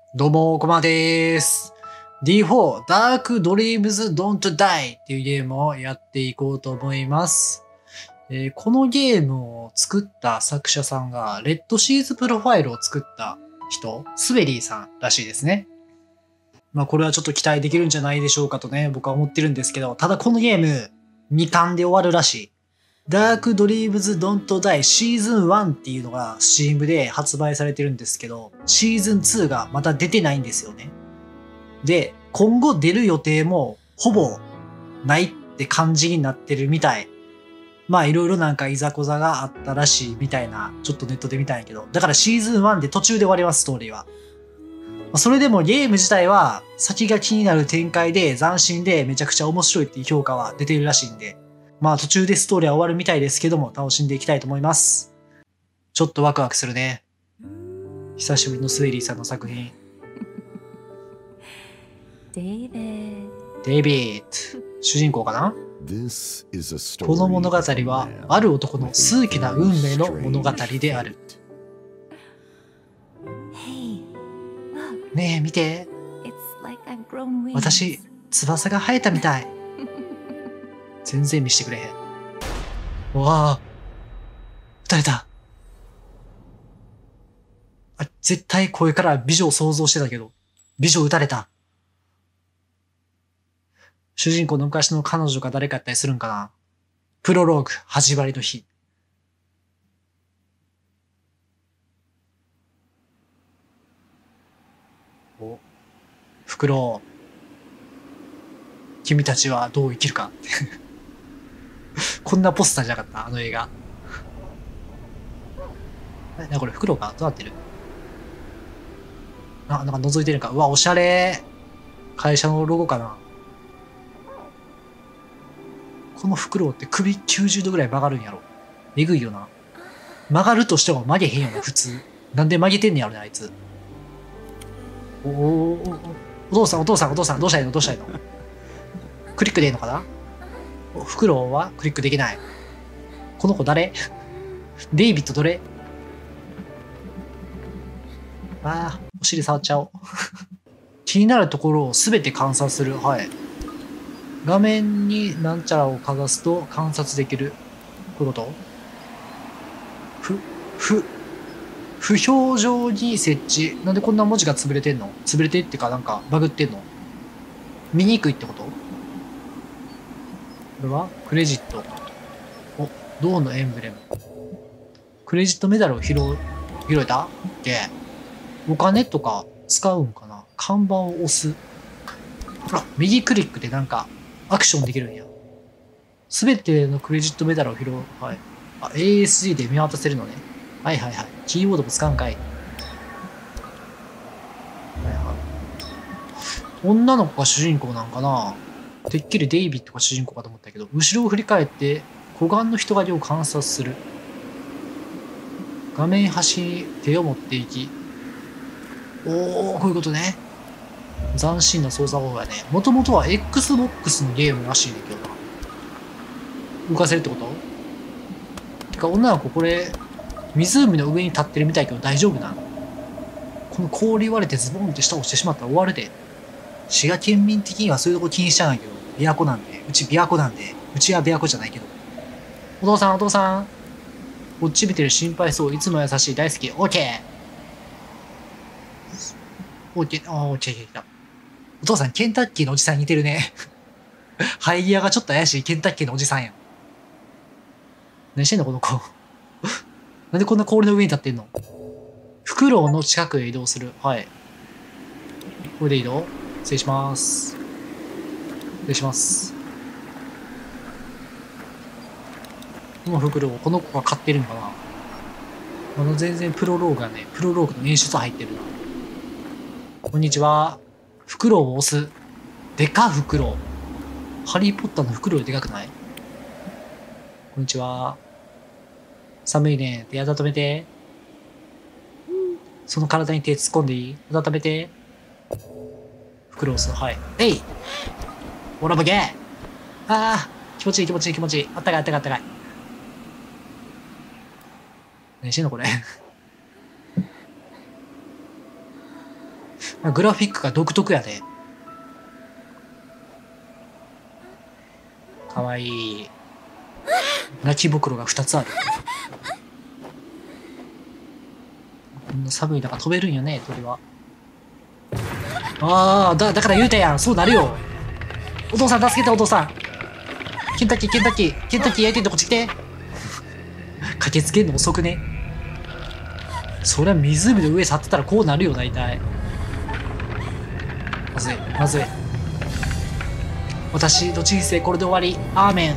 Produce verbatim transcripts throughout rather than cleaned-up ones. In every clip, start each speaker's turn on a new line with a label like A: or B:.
A: どうも、こまでーす。ディーフォー Dark Dreams Don't Die っていうゲームをやっていこうと思います。えーこのゲームを作った作者さんが、レッドシーズプロファイルを作った人、スベリーさんらしいですね。まあこれはちょっと期待できるんじゃないでしょうかとね、僕は思ってるんですけど、ただこのゲーム、にかんで終わるらしい。Dark Dreams Don't Die シーズンワンっていうのが Steam で発売されてるんですけど、シーズンツーがまだ出てないんですよね。で、今後出る予定もほぼないって感じになってるみたい。まあいろいろなんかいざこざがあったらしいみたいな、ちょっとネットで見たんやけど、だからシーズンワンで途中で終わります、ストーリーは。それでもゲーム自体は先が気になる展開で斬新でめちゃくちゃ面白いっていう評価は出てるらしいんで、まあ途中でストーリーは終わるみたいですけども楽しんでいきたいと思います。ちょっとワクワクするね。久しぶりのスウェリーさんの作品。
B: デイビッド。
A: デイビッド。主人公かな？この物語はある男の数奇な運命の物語である。ねえ見て。私、翼が生えたみたい。全然見してくれへん。うわあ。撃たれた。あ、絶対声から美女を想像してたけど、美女撃たれた。主人公の昔の彼女が誰かやったりするんかな。プロローグ、始まりの日。お、フクロウ。君たちはどう生きるか。こんなポスターじゃなかった、あの映画。え、なこれフクロウかどうなってる？あ、なんか覗いてるか。うわ、おしゃれ。会社のロゴかな。このフクロウって首きゅうじゅうどぐらい曲がるんやろ。えぐいよな。曲がるとしても曲げへんよな、普通。なんで曲げてんねやろね、あいつ。おおおお父さん、お父さん、お父さん、どうしたらいいのどうしたらいいのクリックでいいのかな？おフクロウはクリックできない。この子誰？デイビッドどれ？ああ、お尻触っちゃおう。気になるところをすべて観察する。はい。画面になんちゃらをかざすと観察できる。こういうことふ、ふ、不表情に設置。なんでこんな文字が潰れてんの？潰れてってかなんかバグってんの？見にくいってこと？これはクレジット。お、銅のエンブレム。クレジットメダルを拾う、拾えた？で、お金とか使うんかな？看板を押す。ほら、右クリックでなんかアクションできるんや。すべてのクレジットメダルを拾う。はい。あ、エーエスジー で見渡せるのね。はいはいはい。キーボードも使うんかい。はいはい。女の子が主人公なんかな？てっきりデイビッドが主人公かと思ったけど、後ろを振り返って湖岸の人影を観察する。画面端に手を持っていき、おー、こういうことね。斬新な操作方法やね。もともとは Xbox のゲームらしいねんけどな。動かせるってこと？てか女の子これ、湖の上に立ってるみたいけど大丈夫なの？この氷割れてズボンって下落ちてしまったら終わるで。滋賀県民的にはそういうとこ気にしちゃうんやけど、琵琶湖なんで、うち琵琶湖なんで、うちは琵琶湖じゃないけど。お父さんお父さん。こっち見てる心配そう、いつも優しい、大好き、オーケー。オーケー、あー、オーケー、来た。お父さん、ケンタッキーのおじさんに似てるね。生え際がちょっと怪しいケンタッキーのおじさんやん。何してんのこの子。なんでこんな氷の上に立ってんの？フクロウの近くへ移動する。はい。これで移動？失礼します。失礼します。このフクロウ、この子が飼ってるのかな？あの全然プロローグがね、プロローグの演出入ってるな。こんにちは。フクロウを押す。でかフクロウ。ハリーポッターのフクロウでかくない？こんにちは。寒いね。手温めて。その体に手突っ込んでいい？温めて。フクロウ押す。はい。えい！オラブゲー！ああ、気持ちいい気持ちいい気持ちいい。あったかいあったかいあったかい。何してんのこれ。 グラフィックが独特やで。かわいい。泣き袋がふたつある。こんな寒い中飛べるんよね、鳥は。ああ、だ、だから言うたやん。そうなるよ。お父さん助けて、お父さん。ケンタッキー、ケンタッキー、ケンタッキー焼いてんとこっち来て。駆けつけんの遅くね。そりゃ湖の上去ってたらこうなるよ、大体。まずい、まずい。私の人生これで終わり。アーメン。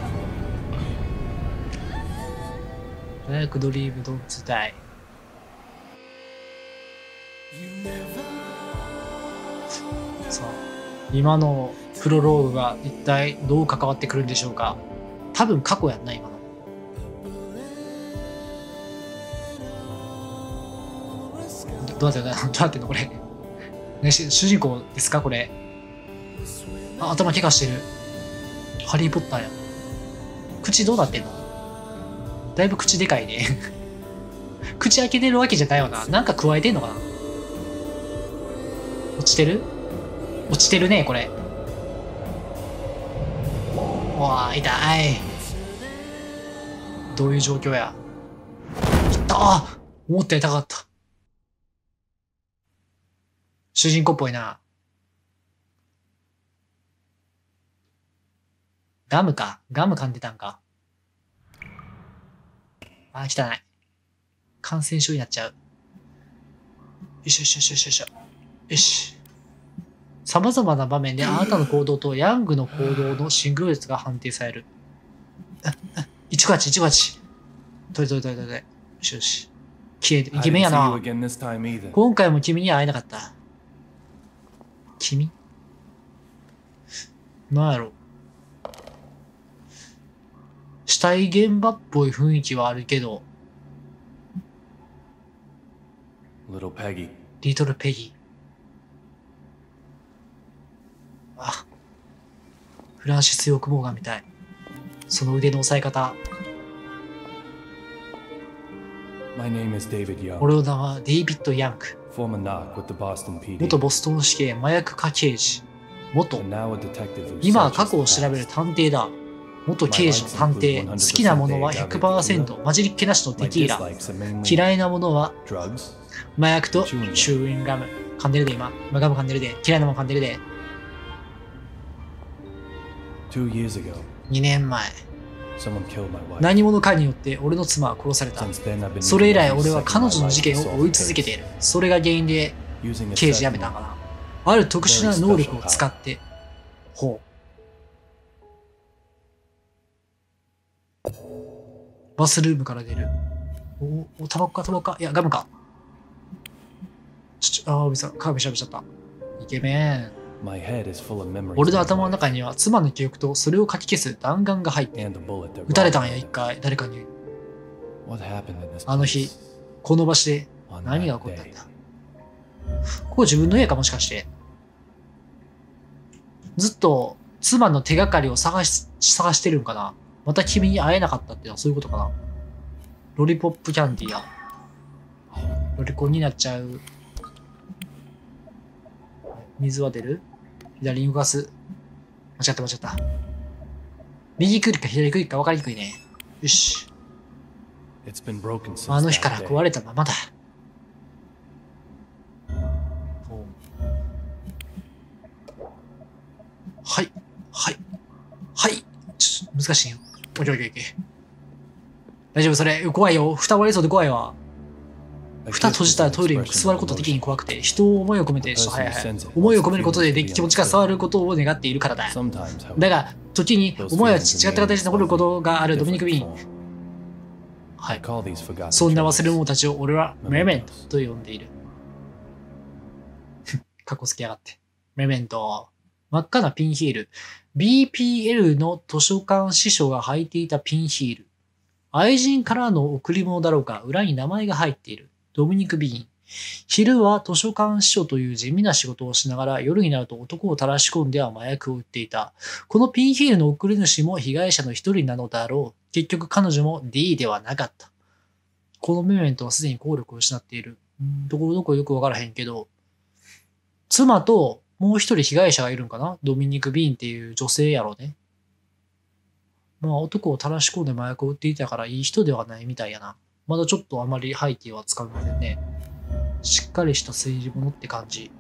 A: 早くドリームドンツダイ。さあ、今のプロローグが一体どう関わってくるんでしょうか。多分過去やんな、今の。どどうなってんのどうなってんのこれ。ね、主人公ですかこれ。あ、頭怪我してる。ハリー・ポッターや。口どうなってんの。だいぶ口でかいね。口開けてるわけじゃないよな。なんか加えてんのかな。落ちてる落ちてるね、これ。うわあ、痛い。どういう状況や。いったあ思ったより高かった。主人公っぽいな。ガムか。ガム噛んでたんか。あー、汚い。感染症になっちゃう。よしよしよしよしよし。よし。様々な場面であなたの行動とヤングの行動のシンクロ率が判定される。あ、あ、いちごはち、いちごはち。取れ取れ取れ取れ。よしよし。綺麗で、イケメンやな。今回も君には会えなかった。君なんやろ。死体現場っぽい雰囲気はあるけど。
C: Little Peggy。
A: リトルペギー。あ、フランシス・ヨーク・モーガンみたい。その腕の押さえ方。
C: My name is David Young。
A: 俺の名はデイビッド・ヤンク。
C: Former knock with the Boston ピーディー。
A: 元ボストン市警麻薬課刑事。元。
C: And now a detective who
A: 今は
C: searches
A: 過去を
C: the
A: 調べる
C: past。
A: 探偵だ。元刑事の探偵。好きなものは ひゃくパーセント 混じりっ気なしのテ
C: My
A: キーラ。
C: dislikes are mainly
A: 嫌いなものは
C: drugs。
A: 麻薬とチューインガム。噛んでるで今。今ガム噛んでるで。嫌いなもん噛んでるで。
C: Two years ago,
A: にねんまえ。
C: someone killed my wife。
A: 何者かによって俺の妻は殺された。
C: Since then, I've been
A: それ以来
C: using
A: 俺は
C: every
A: 彼
C: second
A: 女
C: of
A: の
C: my
A: 事
C: life
A: 件
C: to
A: を追い
C: solve
A: 続けてい
C: the
A: る。それが原因で
C: case。Using a
A: 刑事辞めたんか
C: technique
A: な。ある特殊な能力を使って。ほう。バスルームから出る。おお、タバコかタバコか。いや、ガムか。ちょ、ちょ、あー、びさん、カーブしゃべっちゃった。イケメン。
C: My head is full of memories
A: 俺の
C: of
A: 頭の
C: my
A: 中には妻の記憶とそれを書き消す弾丸が入って
C: wife and the bullet that
A: 撃たれたんや、
C: robbed
A: 一
C: me.
A: 回、誰かに。
C: What happened in this
A: あの日
C: place
A: この場所で
C: on
A: 何
C: that
A: が起こったん
C: day?
A: だ。ここ自分の家かもしかして。ずっと妻の手がかりを探し、探してるんかな。また君に会えなかったっていうのはそういうことかな。ロリポップキャンディーや。ロリコンになっちゃう。水は出る？左に動かす。間違った間違った。右クリックか左クリックか分かりにくいね。よし。
C: It's been broken since
A: あの日から
C: that
A: 壊
C: day.
A: れたままだ。はい。はい。はい。ちょっと難しいよ。オッケーオッケーオッケー。大丈夫それ。怖いよ。蓋割れそうで怖いわ。
C: A
A: 蓋
C: kiss
A: 閉じ
C: is
A: た
C: an
A: らトイレに
C: expression
A: 座る
C: of
A: こと的
C: emotion.
A: に怖くて、人を思いを込めて、ちょっとはいはい。思いを込めることでで気持ちが伝わることを願っているからだ。
C: Sometimes, however,
A: だが、時に思いは違った形で残ることがあるドミニク・ビーン。
C: different form.
A: は
C: I
A: い。
C: call these forgotten
A: そんな忘れ
C: treasures.
A: 物たちを俺はメメントと呼んでいる。かっこつけやがって。メメント。真っ赤なピンヒール。ビーピーエル の図書館司書が履いていたピンヒール。愛人からの贈り物だろうか、裏に名前が入っている。ドミニク・ビーン。昼は図書館司書という地味な仕事をしながら、夜になると男を垂らし込んでは麻薬を売っていた。このピンヒールの送り主も被害者の一人なのだろう。結局彼女も D ではなかった。このメメントはすでに効力を失っている。うんどこどこよくわからへんけど、 妻ともう一人被害者がいるんかな。ドミニク・ビーンっていう女性やろうね。まあ男を垂らし込んで麻薬を売っていたからいい人ではないみたいやな。まだちょっとあまり背景はつかめませんね。しっかりした推理物って感じ。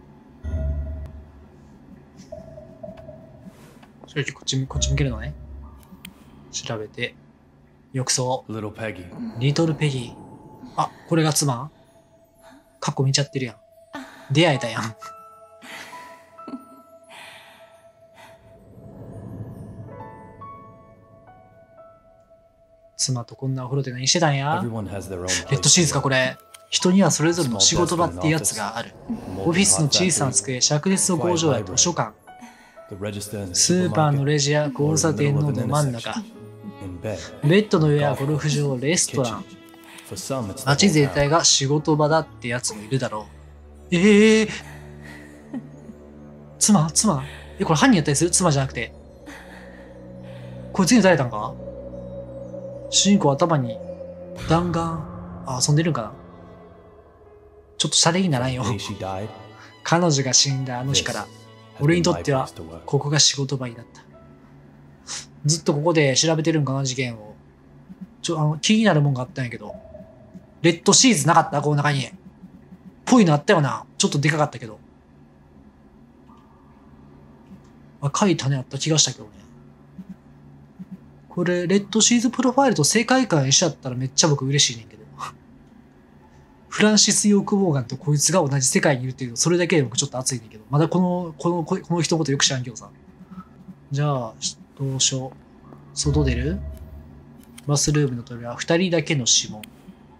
A: それこっち、こっち向けるのね。調べて。浴槽。
C: Little Peggy.
A: リトルペギー。あ、これが妻？過去見ちゃってるやん。出会えたやん。妻とこんなお風呂で何してたんや？
C: Everyone has their own
A: レッド
C: place
A: シーズ
C: to
A: か
C: work.
A: これ。人にはそれぞれの仕事場ってやつがある。オフィスの小さな机、灼熱の工場や図書館、
C: The register in the
A: スーパーの
C: supermarket.
A: レジや交差点のど真ん中、
C: In bed.
A: ベッドの上やゴルフ場、レストラン、
C: For some, it's the
A: 街
C: whole
A: 全
C: town.
A: 体が仕事場だってやつもいるだろう。ええー、妻妻え、これ犯人やったりする？妻じゃなくて。こいつに撃たれたんか？主人公頭に弾丸、あ、遊んでるんかな？ちょっとシャレにならんよ。
C: The day she died,
A: 彼女が死んだあの日から、
C: has
A: 俺
C: been
A: にと
C: my
A: っては
C: place to work.
A: ここが仕事場になった。ずっとここで調べてるんかな、事件を。ちょ、あの、気になるもんがあったんやけど。レッドシーズなかった？この中に。ぽいのあったよな。ちょっとでかかったけど。赤い種あった気がしたけどね。これ、レッドシーズプロファイルと世界観一緒だったらめっちゃ僕嬉しいねんけど。フランシス・ヨーク・モーガンとこいつが同じ世界にいるっていうの、それだけで僕ちょっと熱いねんけど。まだこの、この、この人のことよく知らんけどさ。じゃあ、どうしよう。外出る？バスルームの扉は二人だけの指紋。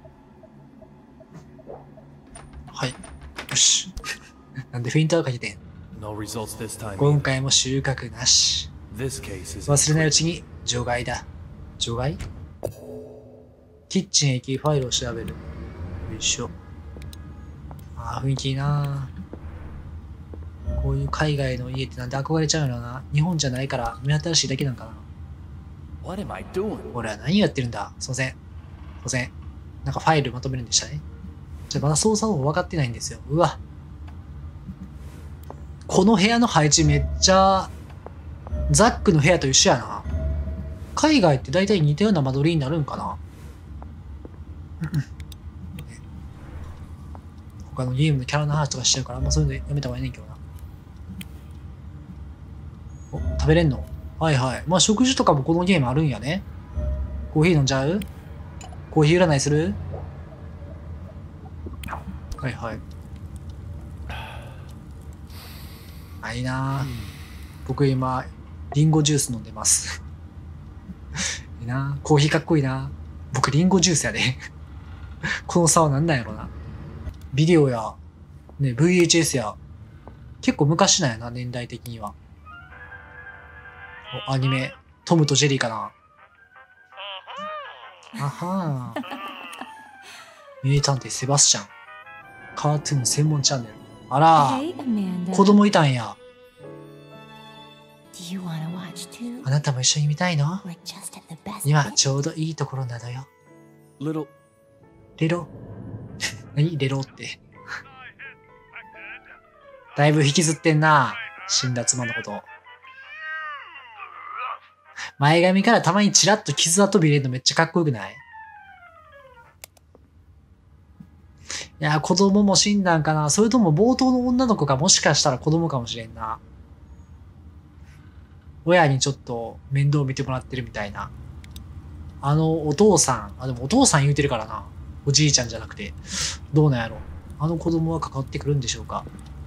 A: はい。よし。なんでフェインターかけてん？
C: No results this time.
A: 今
C: either.
A: 回も収穫なし。
C: This case is
A: 忘れないうちに除外だ。除外？キッチンへ行きファイルを調べる。よいしょ。ああ、雰囲気いいな。こういう海外の家ってなんで憧れちゃうのな。日本じゃないから目新しいだけなんかな。
C: What am I doing?
A: 俺は何やってるんだ。すいません。すいません。なんかファイルまとめるんでしたね。じゃあまだ操作方法分かってないんですよ。うわ。この部屋の配置めっちゃザックの部屋と一緒やな。海外って大体似たような間取りになるんかな。他のゲームのキャラの話とかしちゃうからあんまそういうのやめた方がいいねんけどな。お、食べれんの？はいはい。まあ食事とかもこのゲームあるんやね。コーヒー飲んじゃう？コーヒー占いする？はいはい。あ、いいなぁ。僕今、リンゴジュース飲んでます。いいなぁ。コーヒーかっこいいなぁ。僕リンゴジュースやで。この差は何なんやろな。ビデオや、ね、ブイエイチエス や、結構昔なんやな、年代的には。お、アニメ、トムとジェリーかな。あはー。名探偵セバスチャン。カートゥーン専門チャンネル。あらー、
B: Hey, Amanda.
A: 子供いたんや。
B: Do you wanna watch too?
A: あなたも一緒に見たいの？
B: We're just at the best
A: 今
B: bit.
A: ちょうどいいところなのよ。
C: Little.
A: レロ。何レロって。だいぶ引きずってんな。死んだ妻のこと。前髪からたまにチラッと傷跡見れるのめっちゃかっこよくない？いや、子供も死んだんかな。それとも冒頭の女の子がもしかしたら子供かもしれんな。親にちょっと面倒見てもらってるみたいな。あのお父さん、あ、でもお父さん言うてるからな。おじいちゃんじゃなくて。どうなんやろ。あの子供は関わってくるんでしょうか。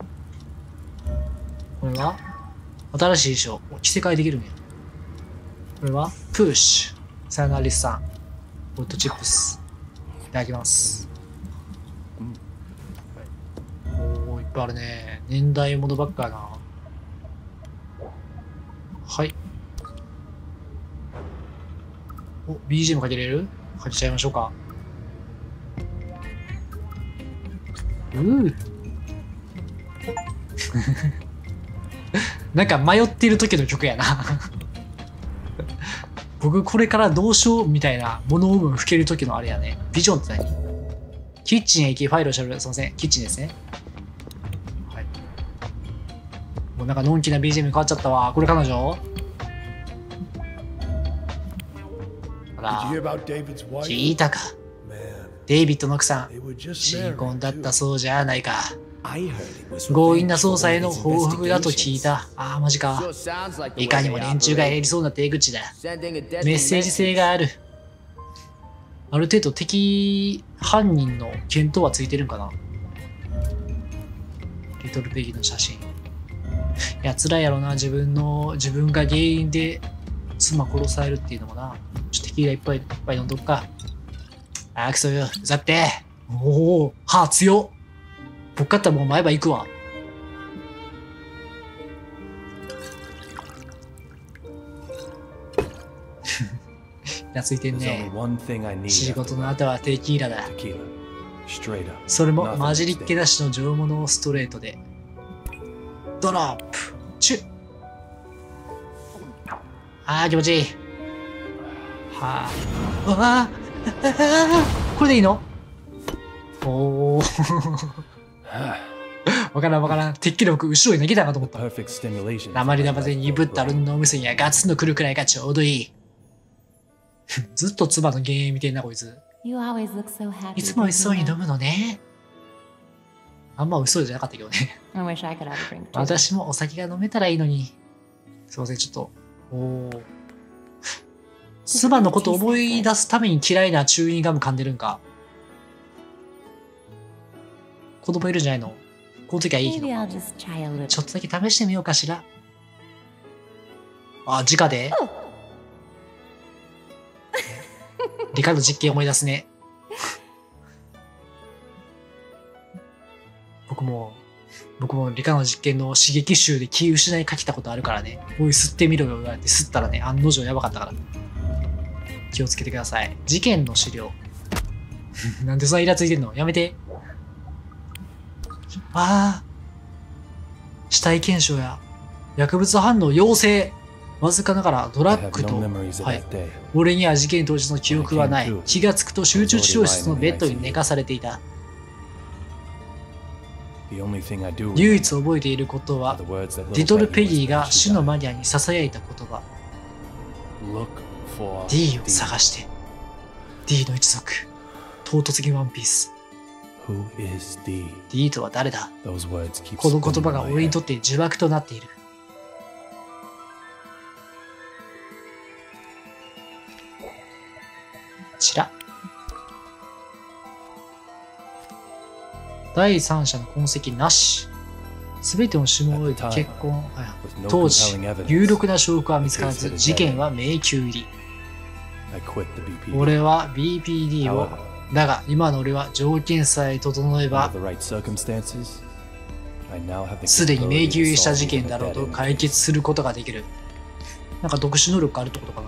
A: これは新しい衣装。着せ替えできるんや。これはプッシュ。さよならリスさん。ホットチップス。いただきます。おー、いっぱいあるね。年代物ばっかやな。はい。お、ビージーエム かけれる？かけちゃいましょうか。うー。なんか迷っている時の曲やな。僕これからどうしようみたいな物を吹ける時のあれやね。ビジョンって何？キッチンへ行きファイルを調べる。すいません。キッチンですね。はい。 もうなんかのんきな ビージーエム 変わっちゃったわ。これ彼女？ほら、
D: Did you hear about David's wife?
A: 聞いたか。
D: Man,
A: デイビッドの奥さん、
D: they were just
A: 新
D: married.
A: 婚だったそうじゃないか。
C: I heard it was
A: 強引な
C: revenge
A: 捜
C: for
A: 査へ
C: one
A: の
C: of his
A: 報復だと聞い
C: investigations.
A: た。ああ、マジか。
E: Sure sounds like the
A: いか
E: way
A: にも
E: they
A: 連中がや
E: operate.
A: りそうな手口だ。
E: Sending a deadly
A: メッセージ性がある。ある程度敵犯人の見当はついてるんかな。リトルペギーの写真。いや、辛いやろな。自分の、自分が原因で妻殺されるっていうのもな。ちょっとテキーラいっぱいいっぱい飲んどくか。あーくそよ。うざって。おお、歯強っ。僕かったらもう前歯行くわ。懐いてん
C: There's
A: ね
C: only。one thing I need
A: 仕
C: after
A: 事の後はテキーラだ。
C: tequila. Straight up.
A: それも混じりっ気なしの上物をストレートで。ドロップチュッ。あー気持ちいい。はあ。うわあこれでいいの？おー。わからんわからん。てっきり僕後ろに投げたかと思った。
C: Perfect stimulation.
A: 鉛玉で鈍ったルンのお店にはガツンと来るくらいがちょうどいい。ずっと妻の幻影見てんなこいつ。
B: You always look so happy.
A: いつも美味しそうに飲むのね。あんま美味しそうじゃなかったけどね。
B: I wish I could have a drink too.
A: 私もお酒が飲めたらいいのに。すいません、ちょっと。おお。妻のことを思い出すために嫌いなチューインガム噛んでるんか。子供いるんじゃないの？この時はいいけど。
B: Maybe I'll just try a little.
A: ちょっとだけ試してみようかしら。あ、直でリカの実験思い出すね。僕も、僕も理科の実験の刺激臭で気失いかけたことあるからね。おい、吸ってみろよ言われて、吸ったらね、案の定やばかったから。気をつけてください。事件の資料。なんでそんなイラついてんの？やめて。ああ。死体検証や薬物反応陽性。わずかながらド
C: I
A: ラッ
C: have
A: グ
C: no
A: と、
C: memories of
A: はい
C: that。day.
A: 俺には事件当日の記憶はない。気がつくと集中治療室のベッドに寝かされていた。
C: The only thing I do
A: 唯
C: remember
A: 一覚えていることは
C: are the words that
A: リ
C: little
A: トル・
C: Peggy
A: ペギー
C: whispered
A: が
C: when
A: 死
C: she
A: の
C: died.
A: マニアに囁いた言葉。
C: Look for
A: D を探して。D の一族。唐突にワンピース。
C: Who is D?
A: D とは誰だ？
C: Those words keep
A: この言
C: spinning
A: 葉
C: in
A: が
C: my
A: 俺に
C: head.
A: とって呪縛となっている。こちら。第三者の痕跡なし。すべての指紋を終えて結婚。はい
C: With no
A: 当時
C: compelling evidence,
A: 有力な証拠は見つからず、事件は迷宮入り。
C: I quit the B P D.
A: 俺は ビーピーディー を
C: However,
A: だが今の俺は条件さえ整え
C: under
A: ば
C: the right circumstances, I now have the
A: すでに迷宮
C: capability to
A: 入りした
C: solve
A: 事件
C: even
A: だろう
C: a
A: と
C: dead-end
A: 解決することができる。なんか特殊能力があるってことかな。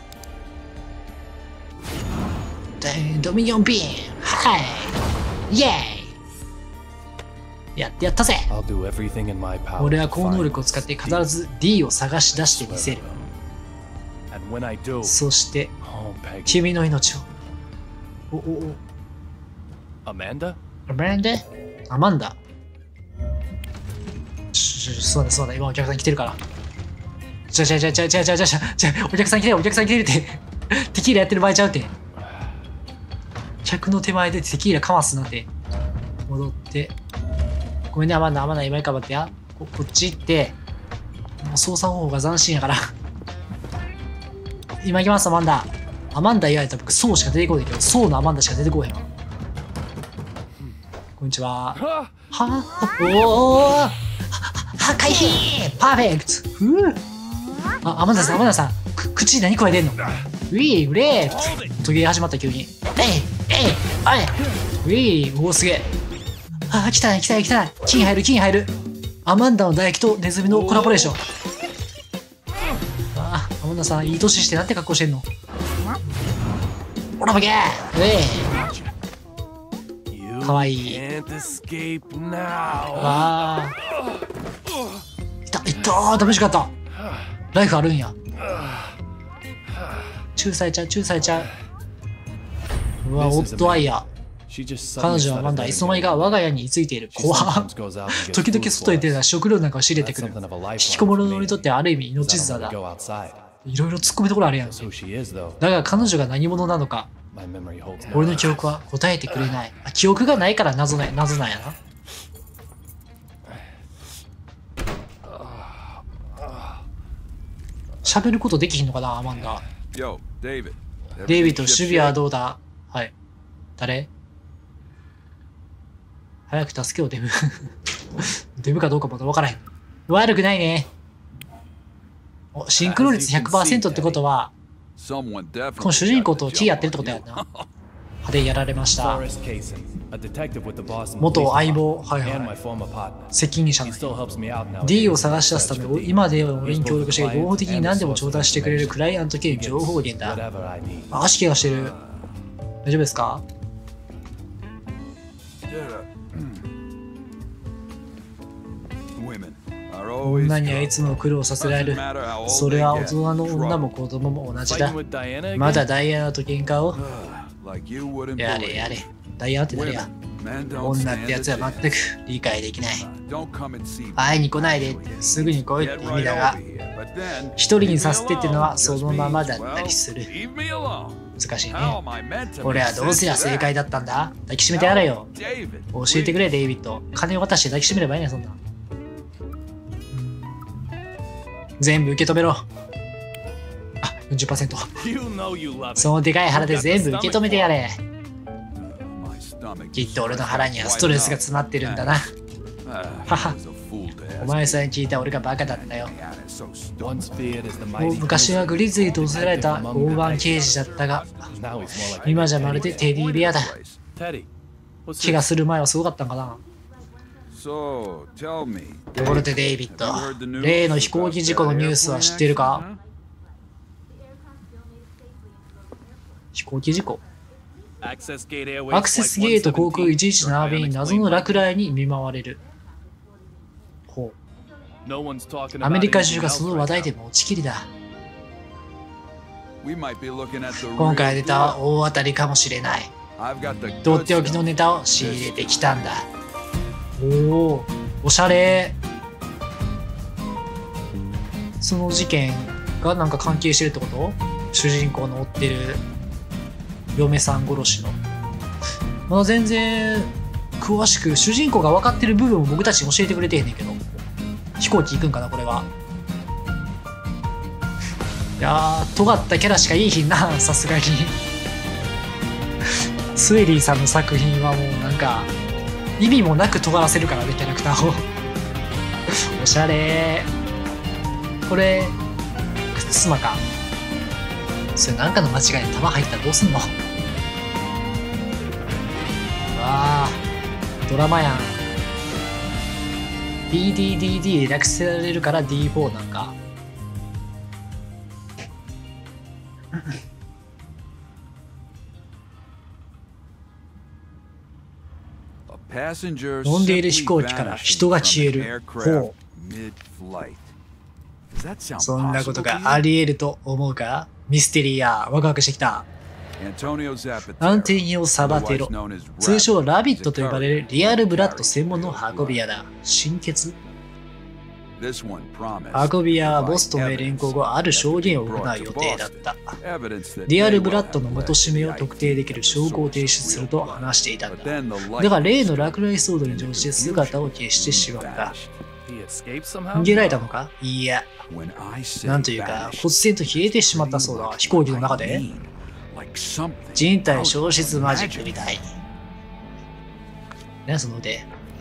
A: でドミニオンビームはいイエーイやってやったぜ。
C: I'll do everything in my power
A: 俺は
C: to
A: 高能
C: find
A: 力を使って
C: this
A: 必ず D を探し出してみせる。
C: And when I do,
A: そして
C: oh, Peggy.
A: 君の命を。おおお
C: Amanda?
A: アマンダアマンダちょちょそうだそうだ今お客さん来てるからじゃじゃじゃじゃじゃじゃじゃじゃじゃお客さん来てるお客さん来てるってテキーラやってる場合ちゃうって客の手前でテキーラかますなんて戻ってごめんねアマンダアマンダ今いかばってや こ, こっち行ってもう操作方法が斬新やから今行きますアマンダアマンダ言われたら僕そうしか出てこないけどそうのアマンダしか出てこへんわこんにちは。はあ、おお、は、回避、パーフェクト。ふう。あ、アマンダさん、アマンダさん、く、口に何声出んの。ウィー、グレー。途切れ始まった急に。えい、えい、あれ。ウィー、おお、すげえ。あ、来たね、来たね、来たね。金入る、金入る。アマンダの唾液とネズミのコラボレーション。あ、アマンダさん、いい年してなんて格好してんの。ほら、ボケー。えい。かわいい。
C: Can't escape now.
A: わあ。いた、いったー、ダメージかった。ライフあるんや。チューされちゃう、チューされちゃう。うわ、オッドアイヤー。 彼女はまだいつの間にか我が家に居ついている。怖っ。時々外へ出たら食料なんかを仕入れてくる。引きこもりのにとってある意味命綱だ。いろいろ突っ込みどころあるやん。だが彼女が何者なのか、俺の記憶は答えてくれない。あ、記憶がないから謎な、謎なんやな。喋ることできひんのかな、アマンダ。デイビッド、守備はどうだ？はい。誰？早く助けをデブ。デブかどうかまだ分からへん。悪くないね。お、シンクロ率 ひゃくパーセント ってことは、この主人公と血やってるってことやんな。派手にやられました。元相棒、はいはい。責任者の D を探し出すため、今では俺に協力して、合法的に何でも調達してくれるクライアント系情報源だ。あ、足怪我してる。大丈夫ですか？女にはいつも苦労させられる。それは大人の女も子供も同じだ。まだダイアナと喧嘩を？やれやれ。ダイアナって誰や？女ってやつは全く理解できない。会いに来ないでってすぐに来いって意味だが、一人にさせてってのはそのままだったりする。難しいね。俺はどうすりゃ正解だったんだ？抱きしめてやれよ。教えてくれ、デイビッド。金を渡して抱きしめればいいね、そんな。全部受け止めろ。あ、よんじゅっパーセント。そのでかい腹で全部受け止めてやれ。きっと俺の腹にはストレスが詰まってるんだな。はは。お前さえ聞いた俺がバカだったよ。もう昔はグリズリーと襲られた大番刑事だったが、今じゃまるでテディベアだ。怪我する前はすごかったんかな。ところでデイビッド、例の飛行機事故のニュースは知ってるか？飛行機事故？アクセスゲート航空いちいちなな便謎の落雷に見舞われる。ほう。アメリカ中がその話題で持ちきりだ。今回出た大当たりかもしれない。とっておきのネタを仕入れてきたんだ。おお、おしゃれ。その事件がなんか関係してるってこと？主人公の追ってる嫁さん殺しの。まだ全然詳しく主人公が分かってる部分を僕たちに教えてくれてへんねんけど、飛行機行くんかなこれは。いやー、尖ったキャラしかいいひんな、さすがに。スエリーさんの作品はもうなんか意味もなく尖らせるからね、キャラクターを。おしゃれー。これ靴妻か。それなんかの間違いで弾入ったらどうすんの？うわー、ドラマやん。 ビーディーディーディー で略せられるから ディーフォー なんか。飛んでいる飛行機から人が消える。ほう。そんなことがあり得ると思うか？ミステリア、ワクワクしてきた。アンテニオ・サバテロ、通称ラビットと呼ばれるリアルブラッド専門の運び屋だ。心血？運び屋はボスとの連行後、ある証言を行う予定だった。リアルブラッドの元締めを特定できる証拠を提出すると話していたんだ。だが例の落雷騒動に乗じて姿を消してしまった。逃げられたのか？いや、なんというか、忽然と消えてしまったそうだ。飛行機の中で人体消失マジックみたい。ね、その腕。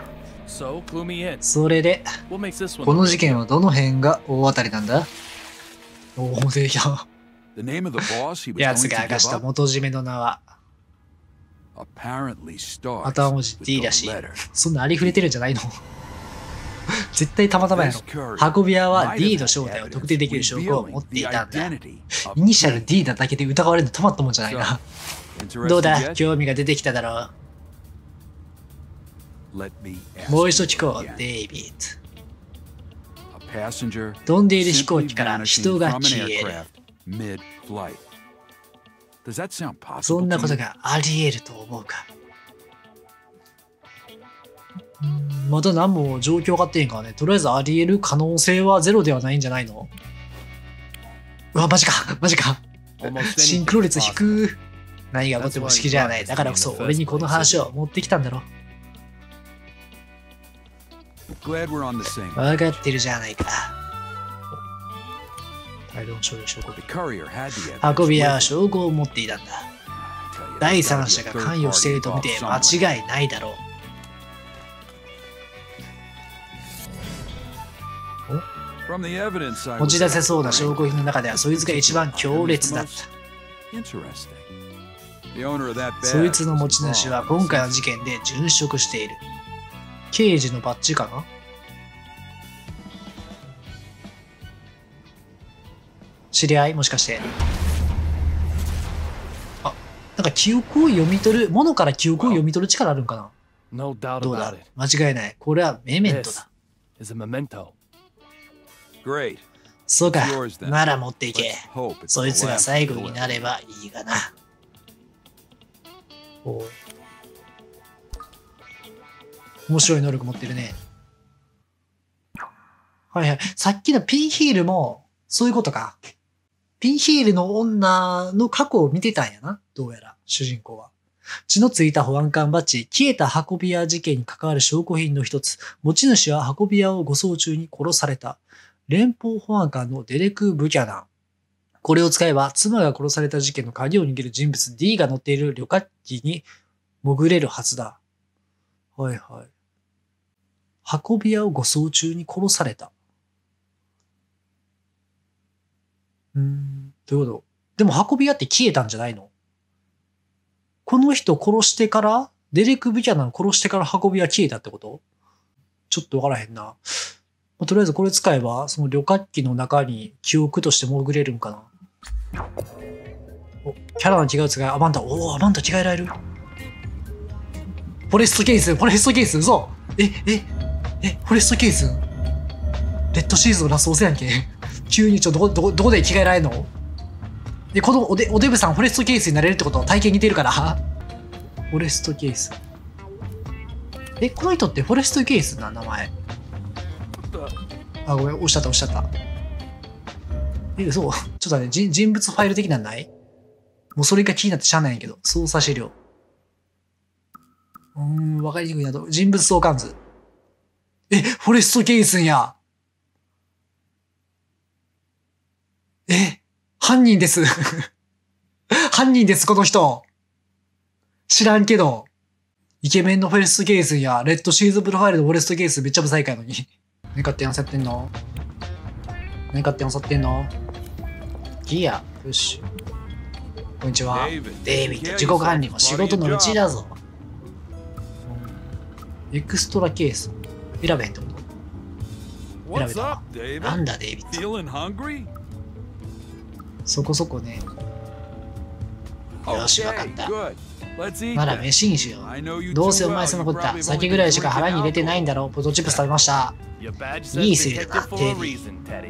A: それで、この事件はどの辺が大当たりなんだ？おお、でや。奴が明かした元締めの名は、頭文字 D だし、そんなありふれてるんじゃないの？絶対たまたまやろ。運び屋は D の正体を特定できる証拠を持っていたんだ。イニシャル D なだけで疑われるのたまったもんじゃないな。どうだ、興味が出てきただろう。もう一度聞こう、デイビッド。飛んでいる飛行機から人が消える。そんなことがあり得ると思うか？ うんまだ何も状況分かってへんからね。とりあえずあり得る可能性はゼロではないんじゃないの？うわ、マジかマジかシンクロ率低く。何が起こっても好きじゃない。だからこそ俺にこの話を持ってきたんだろ。分かってるじゃないか。大量証拠。運び屋は証拠を持っていたんだ。第三者が関与していると見て間違いないだろう。持ち出せそうな証拠品の中ではそいつが一番強烈だった。そいつの持ち主は今回の事件で殉職している。刑事のバッジかな？知り合いもしかして。あ、なんか記憶を読み取る、ものから記憶を読み取る力あるんかな？どうだ？間違いない。これはメメントだ。そうか。なら持っていけ。そいつが最後になればいいがな。お面白い能力持ってるね。はいはい。さっきのピンヒールも、そういうことか。ピンヒールの女の過去を見てたんやな。どうやら、主人公は。血のついた保安官バッジ、消えた運び屋事件に関わる証拠品の一つ。持ち主は運び屋を護送中に殺された。連邦保安官のデレク・ブキャナン。これを使えば、妻が殺された事件の鍵を握る人物 D が乗っている旅客機に潜れるはずだ。はいはい。運び屋を護送中に殺された。うーん、どういうこと？でも運び屋って消えたんじゃないの？この人殺してから、デレク・ブキャナン殺してから運び屋消えたってこと？ちょっとわからへんな。まあ、とりあえずこれ使えば、その旅客機の中に記憶として潜れるんかな。お、キャラの違う使い、アバンタ。おお、アバンタ違えられる。フォレストケース、フォレストケース、嘘。え、え、え、フォレストケースレッドシーズンのラストオセやんけ。急にちょっとどこ、どこ、どこで着替えられるの？で、このおで、おデブさんフォレストケースになれるってことは体験似てるから。フォレストケース。え、この人ってフォレストケースな名前。あ、ごめん、押しちゃった、押しちゃった。え、そう。ちょっとね、人人物ファイル的なんない？もうそれが気になってしゃあないんやけど。操作資料。うーん、わかりにくいなと。人物相関図。え、フォレストケースんや。え、犯人です。犯人です、この人。知らんけど。イケメンのフォレストケースんや。レッドシーズンプロファイルのフォレストケースめっちゃブサイクやのに。何勝手に漁ってんの？何勝手に漁ってんの？ギア、プッシュ。こんにちは。デイビッド、自己管理も仕事のうちだぞ。エクストラケース。選べへんってこと？選べた。なんだ、デイビッド。そこそこね。よし、わかった。なら飯にしよう。どうせお前そのことだ。酒ぐらいしか腹に入れてないんだろ。ポテトチップス食べました。いいスリルだな、テディ。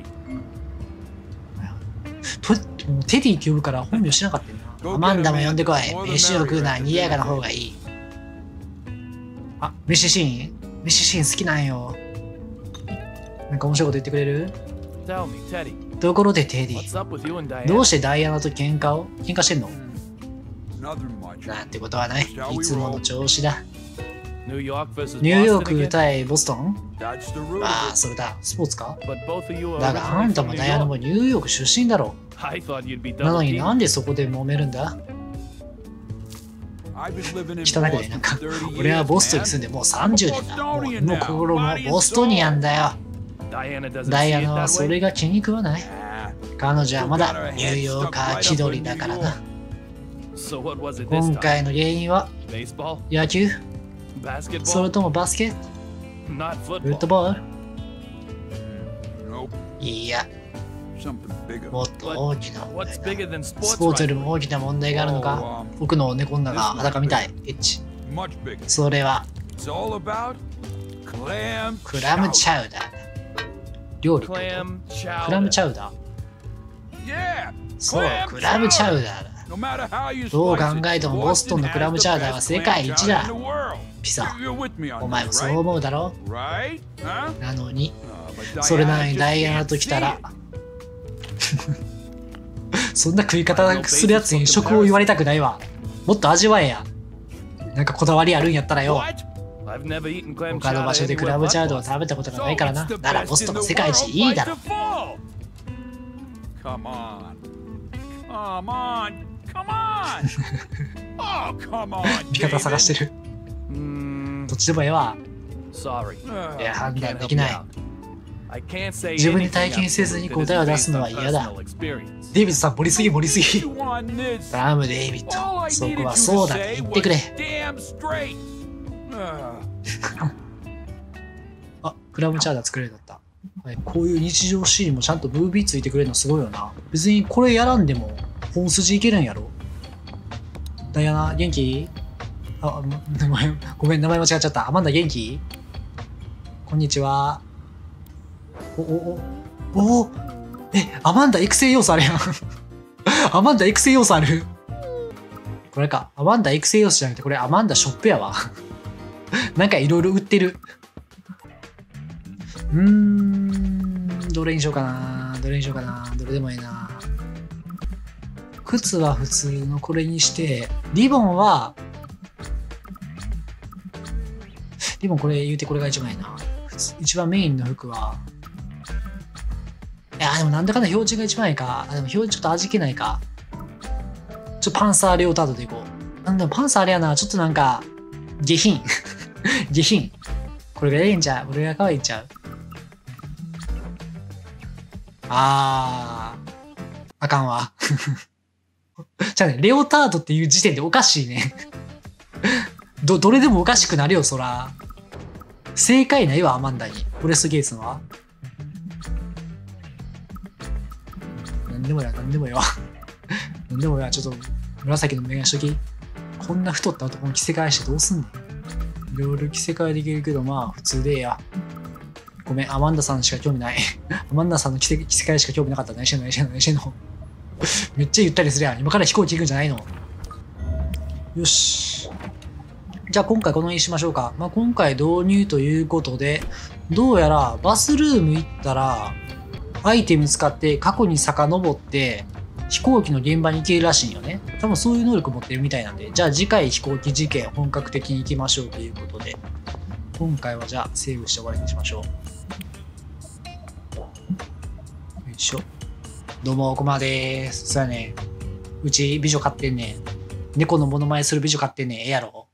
A: テディって呼ぶから本名知らなかったよな。アマンダも呼んでこい。飯を食うな、賑やかな方がいい。あ、飯シーン飯シーン好きなんよ。なんか面白いこと言ってくれる？ところでテディ、どうしてダイアナと喧嘩を喧嘩してんの？なんてことはない。いつもの調子だ。ニューヨーク対ボストン？ああ、それだ。スポーツか？だがあんたもダイアナもニューヨーク出身だろ。なのになんでそこで揉めるんだ？汚くないなんか。俺はボストンに住んでもうさんじゅうねんだ。もう身も心もボストニアンだよ。ダイアナはそれが気に食わない。彼女はまだニューヨーカー気取りだからな。今回の原因は野球？それともバスケ？フットボール？いや、もっと大きな問題が。スポーツよりも大きな問題があるのか？僕の猫女が裸みたい。エッチ。それはクラムチャウダー。料理ってこと？クラムチャウダー？そう、クラムチャウダーだ。どう考えてもボストンのクラムチャウダーは世界一だ。 ピザ。
D: You're with me on
A: お前も
D: this,
A: そう
D: right?
A: 思うだろ
D: Right? Huh?
A: なのに、
D: Uh, but
A: それなの
D: Diana
A: に
D: just
A: ダイアナ
D: can't
A: と来た
D: see
A: ら
D: it.、
A: そんな食い方するやつに食を言われたくないわ。もっと味わえや。なんかこだわりあるんやったらよ。
C: What? I've never eaten clam
A: 他の場
C: chowder
A: 所でク
C: anywhere
A: ラム
C: but
A: チャウドを
C: Boston.
A: 食べたことがない
D: So
A: から
D: it's
A: な。
D: the
A: なら
D: best
A: ボスト
D: in
A: ン
D: the
A: 世界一
D: world
A: いいだ
D: by
A: ろ。
D: default. Come on. Come on. Come on. Oh, come on.
A: 味方探してる。
C: Hmm,
A: どっちでもええわ。
C: sorry.
D: David.
A: いや、判
C: Can't
A: 断で
C: help
A: き
C: you
A: ない。
C: out. I can't say
A: 自分で
C: anything
A: 体験せずに
C: absolute that
A: 答えを
C: isn't
A: 出す
C: based
A: のは
C: on
A: 嫌だ。
C: personal experience.
A: デイビッドさん、盛りすぎ盛りすぎ。
D: You want this?
A: ダム、デイビッ
D: All
A: ド。
D: I
A: そ
D: needed
A: こ
D: you
A: は
D: to
A: そうだって
D: say
A: 言ってく
D: was
A: れ。
D: damn straight. Uh,
A: あ、クラムチャウダー作れるんだった。はい、こういう日常シーンもちゃんとムービーついてくれるのすごいよな。別にこれやらんでも本筋いけるんやろ。ダイアナ、元気？あ、名前、ごめん、名前間違っちゃった。アマンダ元気？こんにちは。お、お、お、お、え、アマンダ育成要素あるやん。アマンダ育成要素ある。これか。アマンダ育成要素じゃなくて、これアマンダショップやわ。なんかいろいろ売ってる。うーん、どれにしようかな。どれにしようかな。どれでもいいな。靴は普通のこれにして、リボンは、リボンこれ言うてこれが一番いいな。普通一番メインの服は、いや、でもなんだかんだ表示が一番いいか。あ、でも表示ちょっと味気ないか。ちょっとパンサーレオタードでいこう。なんでもパンサーあれやな。ちょっとなんか、下品。下品。これがええんちゃう？俺が可愛いんちゃう？あー。あかんわ。じゃあね、レオタードっていう時点でおかしいね。ど、どれでもおかしくなるよ、そら。正解ないわ、アマンダに。フォレストゲイツのは。なんでもや、なんでもよ。なんでもや、ちょっと紫の目がしとき。こんな太った男の着せ替えしてどうすんねん。いろいろ着せ替えできるけど、まあ、普通でええや。ごめん、アマンダさんしか興味ない。アマンダさんの着せ着せ替えしか興味なかった。何してんの何してんの何してんのめっちゃゆったりするやん。今から飛行機行くんじゃないの？よし。じゃあ今回この辺にしましょうか。まあ、今回導入ということで、どうやらバスルーム行ったら、アイテム使って過去に遡って飛行機の現場に行けるらしいんよね。多分そういう能力持ってるみたいなんで、じゃあ次回飛行機事件本格的に行きましょうということで、今回はじゃあセーブして終わりにしましょう。よいしょ。どうも、コマでーす。そうやね。うち美女飼ってんねん。猫のモノマネする美女飼ってんねん。ええやろ。